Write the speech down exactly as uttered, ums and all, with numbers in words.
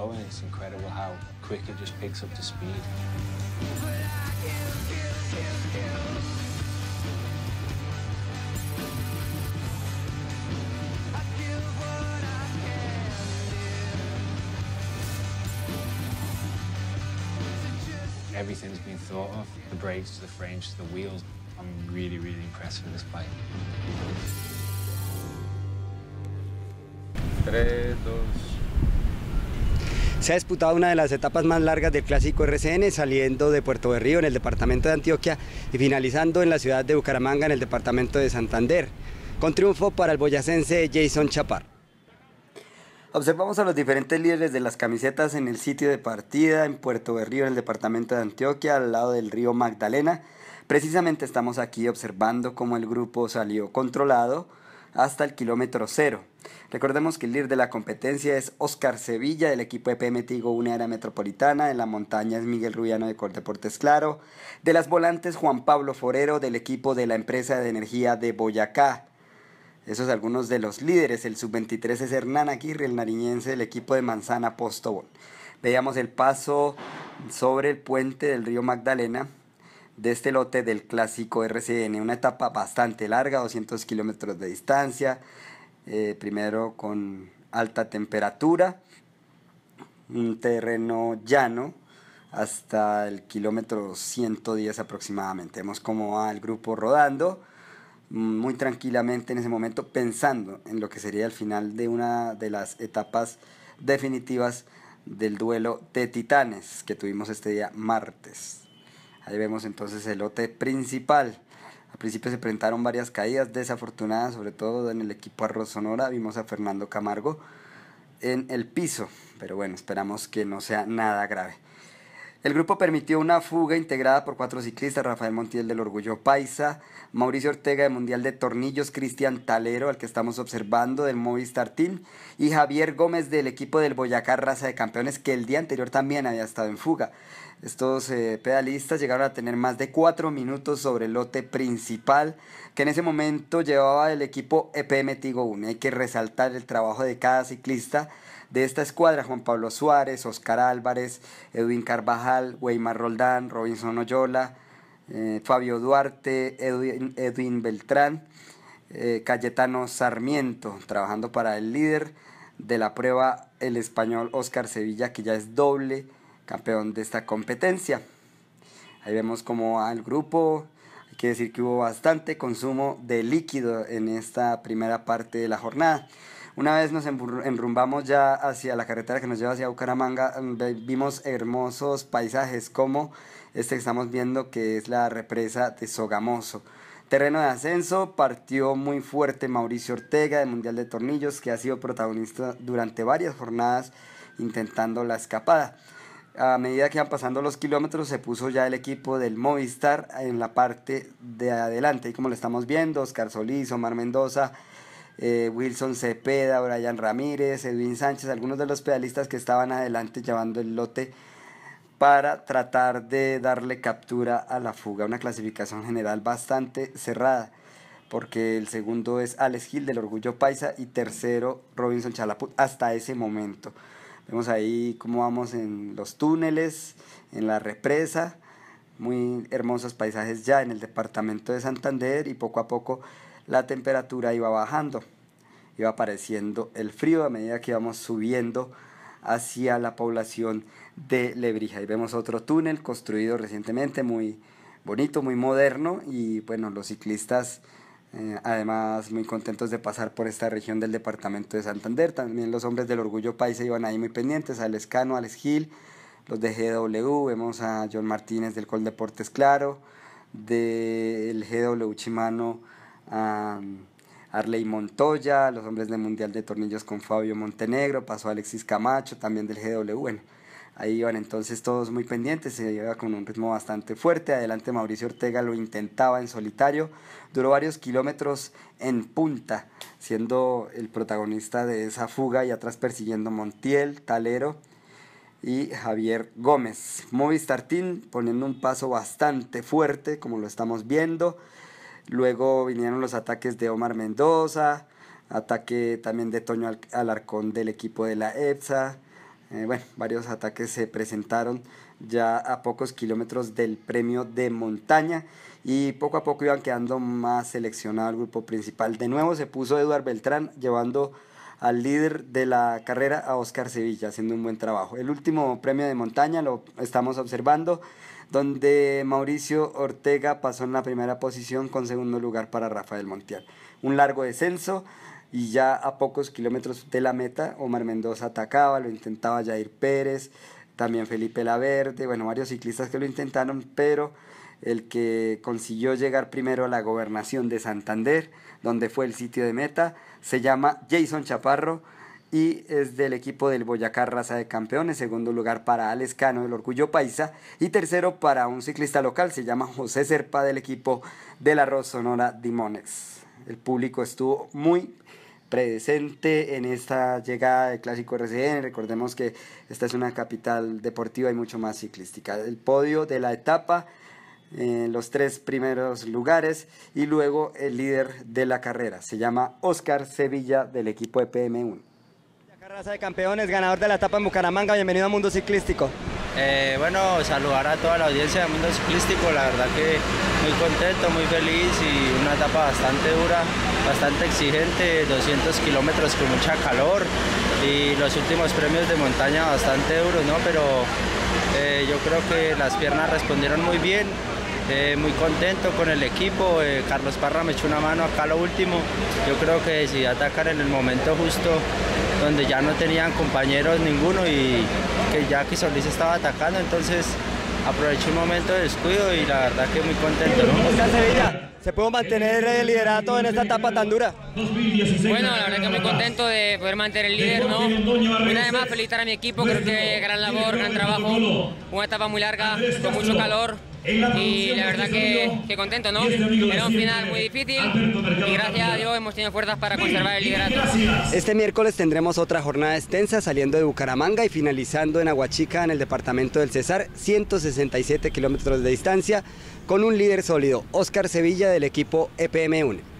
go, and it's incredible how quick it just picks up the speed. Everything's been thought of, the brakes, to the frames, to the wheels. I'm really, really impressed with this bike. tres, dos. Se ha disputado una de las etapas más largas del Clásico R C N, saliendo de Puerto Berrío en el departamento de Antioquia y finalizando en la ciudad de Bucaramanga en el departamento de Santander, con triunfo para el boyacense Jason Chaparro. Observamos a los diferentes líderes de las camisetas en el sitio de partida en Puerto Berrío, en el departamento de Antioquia, al lado del río Magdalena. Precisamente estamos aquí observando cómo el grupo salió controlado hasta el kilómetro cero. Recordemos que el líder de la competencia es Oscar Sevilla, del equipo E P M Tigo una área metropolitana. En la montaña es Miguel Rubiano, de Coldeportes Claro. De las volantes, Juan Pablo Forero, del equipo de la empresa de energía de Boyacá. Esos son algunos de los líderes. El sub veintitrés es Hernán Aguirre, el nariñense del equipo de Manzana Postobón. Veíamos el paso sobre el puente del río Magdalena de este lote del Clásico R C N, una etapa bastante larga, doscientos kilómetros de distancia, eh, primero con alta temperatura, un terreno llano hasta el kilómetro ciento diez aproximadamente. Vemos cómo va el grupo rodando muy tranquilamente en ese momento, pensando en lo que sería el final de una de las etapas definitivas del duelo de titanes que tuvimos este día martes. Ahí vemos entonces el lote principal. Al principio se presentaron varias caídas desafortunadas, sobre todo en el equipo Arroz Sonora. Vimos a Fernando Camargo en el piso, pero bueno, esperamos que no sea nada grave. El grupo permitió una fuga integrada por cuatro ciclistas: Rafael Montiel del Orgullo Paisa, Mauricio Ortega de Mundial de Tornillos, Cristian Talero, al que estamos observando, del Movistar Team, y Javier Gómez del equipo del Boyacá Raza de Campeones, que el día anterior también había estado en fuga. Estos eh, pedalistas llegaron a tener más de cuatro minutos sobre el lote principal, que en ese momento llevaba el equipo E P M Tigo uno. Hay que resaltar el trabajo de cada ciclista de esta escuadra: Juan Pablo Suárez, Oscar Álvarez, Edwin Carvajal, Weimar Roldán, Robinson Oyola, eh, Fabio Duarte, Edwin, Edwin Beltrán, eh, Cayetano Sarmiento, trabajando para el líder de la prueba, el español Oscar Sevilla, que ya es doble campeón de esta competencia. Ahí vemos cómo va el grupo. Hay que decir que hubo bastante consumo de líquido en esta primera parte de la jornada. Una vez nos enrumbamos ya hacia la carretera que nos lleva hacia Bucaramanga, vimos hermosos paisajes como este que estamos viendo, que es la represa de Sogamoso. Terreno de ascenso, partió muy fuerte Mauricio Ortega de Mundial de Tornillos, que ha sido protagonista durante varias jornadas intentando la escapada. A medida que iban pasando los kilómetros, se puso ya el equipo del Movistar en la parte de adelante. Y como lo estamos viendo, Oscar Solís, Omar Mendoza, eh, Wilson Cepeda, Brian Ramírez, Edwin Sánchez, algunos de los pedalistas que estaban adelante llevando el lote para tratar de darle captura a la fuga. Una clasificación general bastante cerrada, porque el segundo es Alex Gil del Orgullo Paisa y tercero Robinson Chalaput hasta ese momento. Vemos ahí cómo vamos en los túneles, en la represa, muy hermosos paisajes ya en el departamento de Santander, y poco a poco la temperatura iba bajando, iba apareciendo el frío a medida que íbamos subiendo hacia la población de Lebrija. Ahí vemos otro túnel construido recientemente, muy bonito, muy moderno, y bueno, los ciclistas Eh, además muy contentos de pasar por esta región del departamento de Santander. También los hombres del Orgullo Paisa iban ahí muy pendientes: Alex Cano, Alex Gil, los de G W, vemos a John Martínez del Coldeportes Claro, del G W Chimano a Arley Montoya, los hombres del Mundial de Tornillos con Fabio Montenegro, pasó Alexis Camacho también del G W. Bueno, ahí iban entonces todos muy pendientes, se iba con un ritmo bastante fuerte. Adelante Mauricio Ortega lo intentaba en solitario, duró varios kilómetros en punta, siendo el protagonista de esa fuga, y atrás persiguiendo Montiel, Talero y Javier Gómez. Movistar Team poniendo un paso bastante fuerte, como lo estamos viendo. Luego vinieron los ataques de Omar Mendoza, ataque también de Toño Alarcón del equipo de la EPSA, Eh, bueno, varios ataques se presentaron ya a pocos kilómetros del premio de montaña y poco a poco iban quedando más seleccionado el grupo principal. De nuevo se puso Eduard Beltrán llevando al líder de la carrera, a Óscar Sevilla, haciendo un buen trabajo. El último premio de montaña lo estamos observando, donde Mauricio Ortega pasó en la primera posición con segundo lugar para Rafael Montiel. Un largo descenso y ya a pocos kilómetros de la meta, Omar Mendoza atacaba, lo intentaba Jair Pérez, también Felipe Laverde, bueno, varios ciclistas que lo intentaron, pero el que consiguió llegar primero a la gobernación de Santander, donde fue el sitio de meta, se llama Jason Chaparro y es del equipo del Boyacá Raza de Campeones. Segundo lugar para Alex Cano del Orgullo Paisa y tercero para un ciclista local, se llama José Serpa del equipo del Arroz Sonora Dimonex. El público estuvo muy presente en esta llegada del Clásico R C N. Recordemos que esta es una capital deportiva y mucho más ciclística. El podio de la etapa, en los tres primeros lugares y luego el líder de la carrera se llama Óscar Sevilla del equipo E P M uno. Raza de Campeones, ganador de la etapa en Bucaramanga, bienvenido a Mundo Ciclístico. Eh, bueno, saludar a toda la audiencia de Mundo Ciclístico, la verdad que muy contento, muy feliz y una etapa bastante dura, bastante exigente, doscientos kilómetros con mucha calor y los últimos premios de montaña bastante duros, ¿no? Pero eh, yo creo que las piernas respondieron muy bien. Eh, muy contento con el equipo, eh, Carlos Parra me echó una mano acá lo último, yo creo que decidí atacar en el momento justo donde ya no tenían compañeros ninguno y que Jackie Solís estaba atacando, entonces aproveché un momento de descuido y la verdad que muy contento, ¿no? Óscar Sevilla, ¿se pudo mantener el liderato en esta etapa tan dura? Bueno, la verdad que muy contento de poder mantener el líder, ¿no? Una vez más felicitar a mi equipo, creo que gran labor, gran trabajo, una etapa muy larga, con mucho calor. Y la verdad que, que contento, ¿no? Era un final muy difícil y gracias a Dios hemos tenido fuerzas para conservar el liderato. Este miércoles tendremos otra jornada extensa saliendo de Bucaramanga y finalizando en Aguachica, en el departamento del Cesar, ciento sesenta y siete kilómetros de distancia, con un líder sólido, Óscar Sevilla del equipo E P M uno.